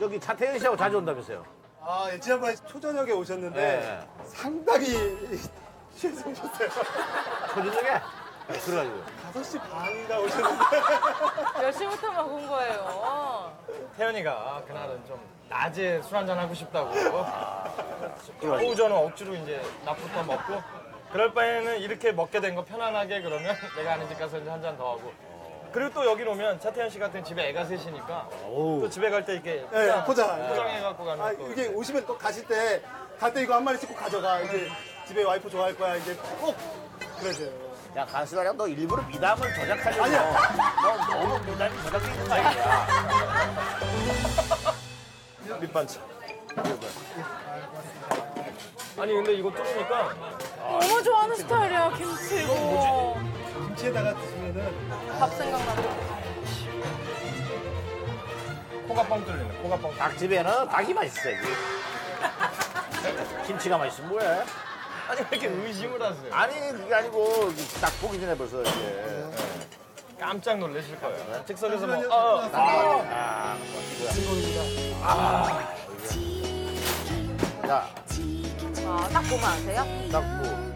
여기 차태현 씨하고 자주 온다면서요? 아, 예, 지난번에 초저녁에 오셨는데 네. 상당히 취해서 오셨어요. 초저녁에? 그래가지고. 5시 반인가 오셨는데. 몇 시부터 먹은 거예요? 태연이가 그날은 좀 낮에 술 한잔 하고 싶다고. 오후저는 억지로 이제 낮부터 먹고. 그럴 바에는 이렇게 먹게 된 거 편안하게 그러면 내가 아는 집 가서 이제 한 잔 더 하고. 그리고 또 여기 오면 차태현 씨 같은 집에 애가 셋이니까 또 집에 갈 때 이렇게 네, 포장해갖고 가는 아, 또. 이게 오시면 또 가실 때, 갈 때 이거 한 마리씩 꼭 가져가. 이제 집에 와이프 좋아할 거야. 이제 꼭 그러세요. 야, 간수가랑 너 일부러 미담을 조작하려고. 아니야. 너 너무 미담이 조작돼 있는 거 아니야? 밑반찬. 아니 근데 이거 뚫으니까 너무 좋아하는 스타일이야, 김치 이거. 김치에다가 드시면은 밥 생각나고. 코가 뻥 뚫리네. 코가 뻥. 닭집에는 닭이 맛있어야지. 김치가 맛있으면 뭐해? 아니 왜 이렇게 의심을 하세요? 아니, 그게 아니고, 딱 보기 전에 벌써 이렇게. 깜짝 놀라실 거예요. 즉석에서 뭐. 자, 아, 딱 보면 아세요? 딱 뭐.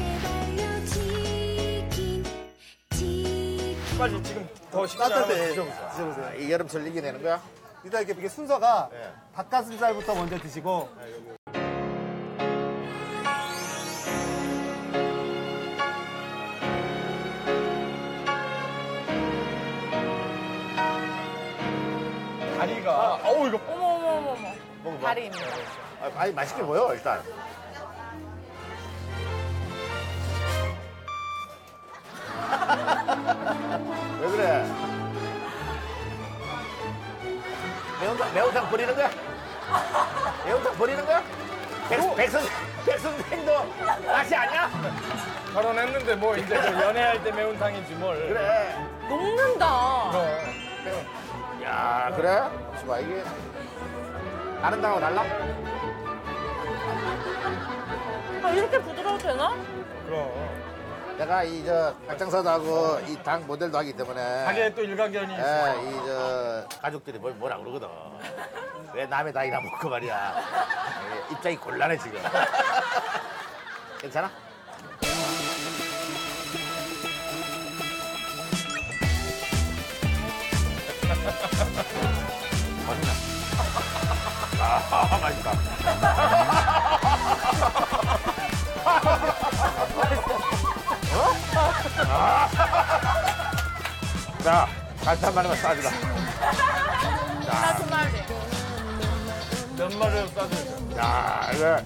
빨리 지금 더 식지 따뜻할 않으면 때 드셔보세요. 드셔보세요. 이 여름철 이겨내는 거야? 일단 이게 순서가 네. 닭가슴살부터 먼저 드시고 다리가. 어우 이거. 어머. 먹어봐. 다리입니다. 아니, 맛있게 보여, 일단. 왜 그래? 매운탕 버리는 거야? 매운탕 버리는 거야? 백선생도 맛이 아니야? 결혼했는데 뭐 이제 그 연애할 때 매운탕이지 뭘. 그래. 녹는다. 그럼. 야, 그래? 봐봐, 이게. 다른 당하고 달라? 아, 이렇게 부드러워도 되나? 그럼. 내가 박장사도 하고 이 당 모델도 하기 때문에. 가게에 또 일가견이 있어. 가족들이 뭐라 그러거든. 왜 남의 닭이나 먹고 말이야. 입장이 곤란해, 지금. 괜찮아? 맛있나? 맛있다. 자, 간단 말만 싸주라. 나 두 마리. 몇 마리를 싸주세요. 야, 이거.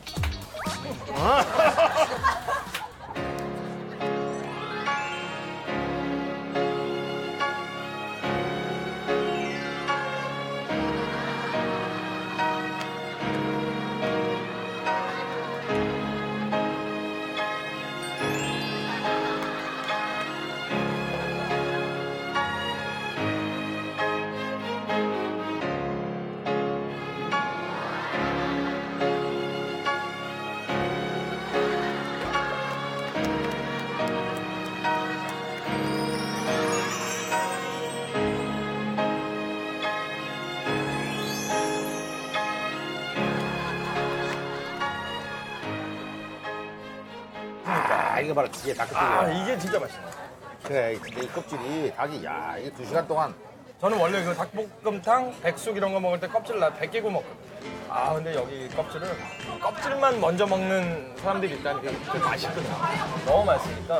이거 봐라, 뒤에 닭껍질이야. 아 이게 진짜 맛있네. 그래, 근데 이 껍질이 닭이, 야, 이게 2시간 동안. 저는 원래 그 닭볶음탕, 백숙 이런 거 먹을 때 껍질 벗기고 먹거든요. 아 근데 여기 껍질만 먼저 먹는 사람들이 있다는 게 맛있거든요. 너무 맛있으니까.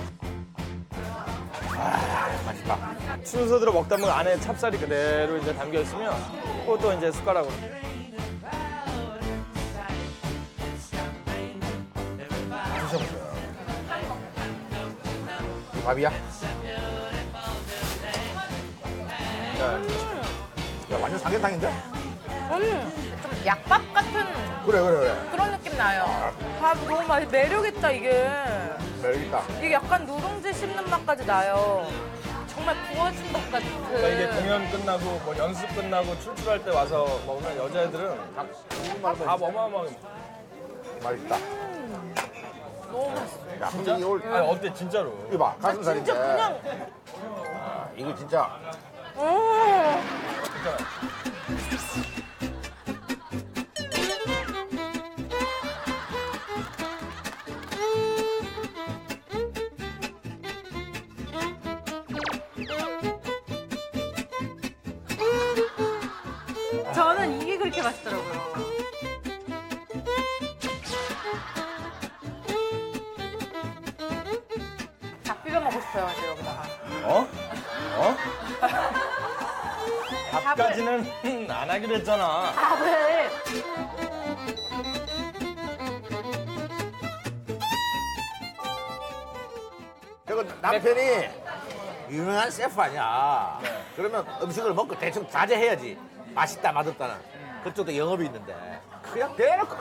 맛있다. 순서대로 먹다 보면 안에 찹쌀이 그대로 이제 담겨 있으면 그것도 이제 숟가락으로. 드셔보세요. 밥이야? 자, 야, 완전 삼계탕인데? 좀 약밥 같은 그래. 그런 느낌 나요. 밥 너무 매력 있다, 이게. 매력있다. 이게 약간 누룽지 씹는 맛까지 나요. 정말 구워진 것 같은. 그러니까 이게 공연 끝나고 뭐 연습 끝나고 출출할 때 와서 먹으면 여자애들은 밥 어마어마하게 먹어요. 맛있다. 너무 맛있어. 야, 근데 이걸, 아니 어때 진짜로? 이거 봐, 가슴살인데. 진짜 그냥. 이거 진짜. 음. 진짜. 저는 이게 그렇게 맛있더라고요. 닭 비벼 먹고 싶어요, 이제 여기다가. 어? 어? 밥까지는 안 하기로 했잖아. 아, 왜? 저거 남편이 유명한 셰프 아니야. 그러면 음식을 먹고 대충 자제해야지. 맛있다, 맛없다는. 그쪽도 영업이 있는데. 그냥 대놓고.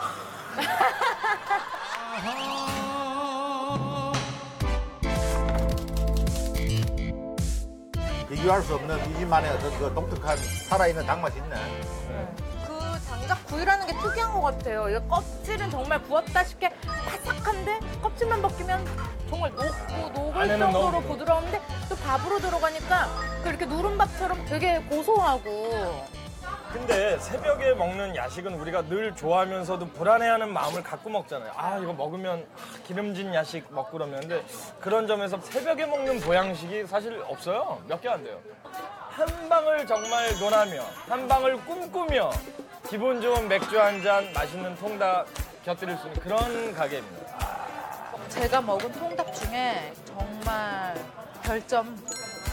비교할 수 없는 이 집만의 어떤 그 독특한 살아있는 닭맛이 있네. 그 장작 구이라는 게 특이한 것 같아요. 이 껍질은 정말 구웠다 싶게 바삭한데 껍질만 벗기면 정말 녹고 녹을 안에는 정도로 너무 부드러운데 또 밥으로 들어가니까 그렇게 누른밥처럼 되게 고소하고. 근데 새벽에 먹는 야식은 우리가 늘 좋아하면서도 불안해하는 마음을 갖고 먹잖아요. 아, 이거 먹으면 기름진 야식 먹고 그러면. 근데 그런 점에서 새벽에 먹는 보양식이 사실 없어요. 몇 개 안 돼요. 한 방을 정말 논하며, 한 방을 꿈꾸며, 기분 좋은 맥주 한 잔, 맛있는 통닭 곁들일 수 있는 그런 가게입니다. 제가 먹은 통닭 중에 정말 별점.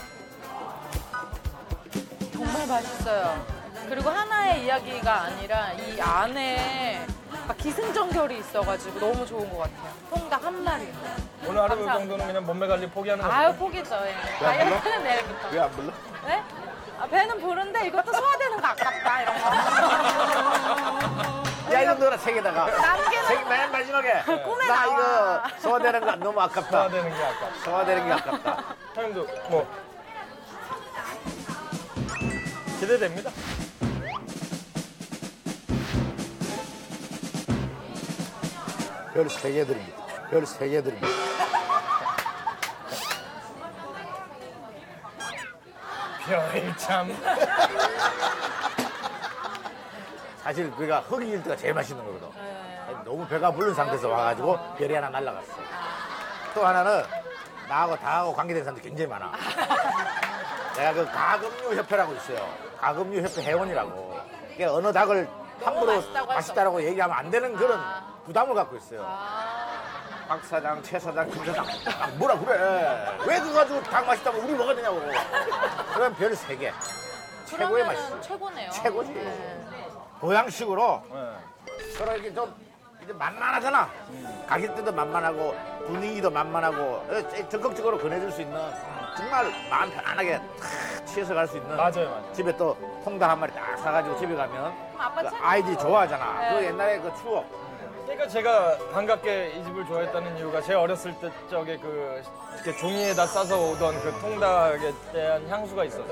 정말 맛있어요. 그리고 하나의 이야기가 아니라 이 안에 막 기승전결이 있어가지고 너무 좋은 것 같아요. 통닭 한 마리. 오늘 하루 감사합니다. 정도는 그냥 몸매 관리 포기하는 거죠. 아유, 포기죠. 예. 다이어트는 내일부터. 왜 안 불러? 네? 아, 배는 부른데 이것도 소화되는 거 아깝다, 이런 거. 야, 이거 넣어라, 책에다가. 남기는 맨 마지막에. 꿈에 나 나와. 이거 소화되는 거 너무 아깝다. 소화되는 게 아까. 소화되는 게 아깝다. 형님도 뭐 기대됩니다. 별 3개 드립니다. 별 3개 드립니다. 별참. 사실 그가 흑일 때가 제일 맛있는 거거든. 너무 배가 부른 상태에서 와가지고 별이 하나 날라갔어. 또 하나는 나하고 닭하고 관계된 사람도 굉장히 많아. 내가 그 가금류 협회라고 있어요. 가금류 협회 회원이라고. 그러니까 어느 닭을 함부로 맛있다고 맛있다라고 얘기하면 안 되는 그런 부담을 갖고 있어요. 아, 박 사장, 최 사장, 김 사장. 아, 뭐라 그래. 왜 그거 가지고 닭 맛있다고 우리 뭐가 되냐고. 그럼 별 3개. 최고의 맛이지. 그러면은 최고네요. 최고지. 네. 보양식으로 네. 서로 이렇게 좀 이제 만만하잖아. 가격대도 만만하고 분위기도 만만하고 적극적으로 권해줄 수 있는 정말 마음 편안하게 탁 취해서 갈 수 있는 맞아요, 맞아요. 집에 또 통닭 한 마리 딱 사가지고 집에 가면 아빠 그 최고. 아이들이 좋아하잖아. 네. 그 옛날에 그 추억. 그러니까 제가 반갑게 이 집을 좋아했다는 이유가 제 어렸을 때 적에 그 이렇게 종이에다 싸서 오던 그 통닭에 대한 향수가 있어서.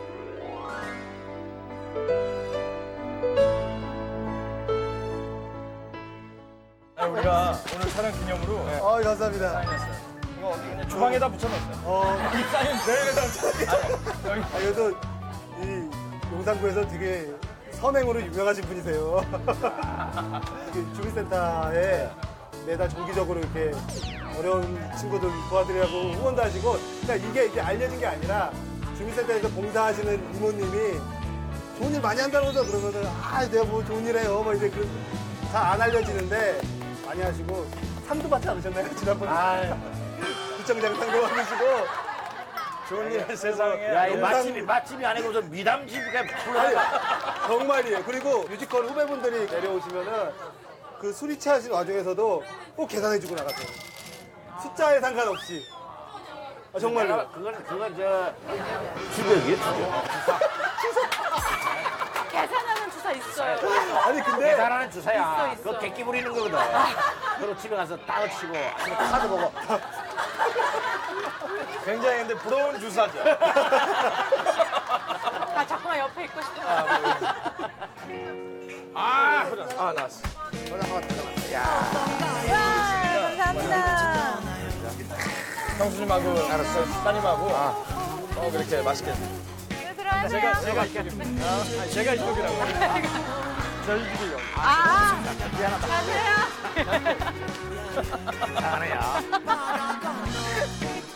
아니, 우리가 오늘 촬영 기념으로 감사합니다. 사인했어요. 이거 어디 그냥 주방에다 붙여놨어요. 이 사인 내일에다 붙여. 여기. 아, 그래도 이 용산구에서 되게 선행으로 유명하신 분이세요. 이렇게 주민센터에 매달 정기적으로 이렇게 어려운 친구들 도와드리라고 후원도 하시고, 그러니까 이게 알려진 게 아니라 주민센터에서 봉사하시는 이모님이 좋은 일 많이 한다고 하죠. 그러면은, 내가 뭐 좋은 일 해요. 뭐 이제 다 안 알려지는데 많이 하시고, 상도 받지 않으셨나요? 지난번에? 구청장 상도 받으시고. 좋은 일 세상에. 야, 이 영상- 맛집이 아니고 저 미담집에 불러요. 정말이에요. 그리고 뮤지컬 후배분들이 내려오시면은 그 술이 취하신 와중에서도 꼭 계산해주고 나가세요. 숫자에 상관없이. 정말로. 그건 저 주벽이에요, 주벽. 계산하는 주사 있어요. 아니 근데 계산하는 주사야. 있어. 그거 객기 부리는 거거든. 그리고 집에 가서 따로 치고 아침에 카드 보고 굉장히 근데 부러운 주사죠. 아, 자꾸만 옆에 있고 싶어요. 나왔어. 야, 와, 감사합니다. 형수님하고 알았어요. 따님하고 그렇게 맛있게. 네, 들어가세요. 제가 이쪽이라고. 저희 집이요. 가세요. 잘하네요.